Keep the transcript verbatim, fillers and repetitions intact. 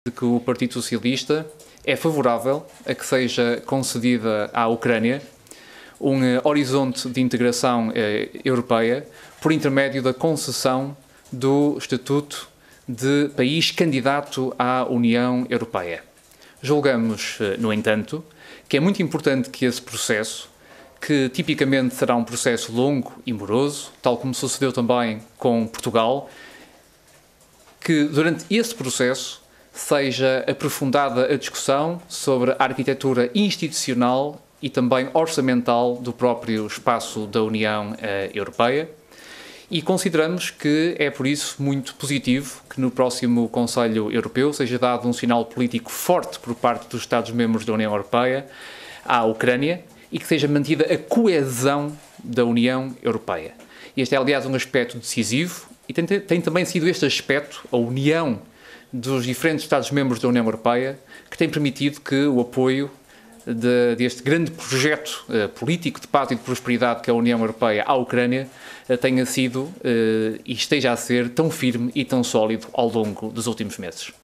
de que o Partido Socialista é favorável a que seja concedida à Ucrânia um uh, horizonte de integração uh, europeia por intermédio da concessão do estatuto de país candidato à União Europeia. Julgamos, uh, no entanto, que é muito importante que esse processo, que tipicamente será um processo longo e moroso, tal como sucedeu também com Portugal, que durante esse processo seja aprofundada a discussão sobre a arquitetura institucional e também orçamental do próprio espaço da União eh, Europeia, e consideramos que é por isso muito positivo que no próximo Conselho Europeu seja dado um sinal político forte por parte dos Estados-membros da União Europeia à Ucrânia e que seja mantida a coesão da União Europeia. Este é, aliás, um aspecto decisivo e tem, tem também sido este aspecto, a união dos diferentes Estados-membros da União Europeia, que tem permitido que o apoio de, deste grande projeto uh, político de paz e de prosperidade que é a União Europeia à Ucrânia uh, tenha sido uh, e esteja a ser tão firme e tão sólido ao longo dos últimos meses.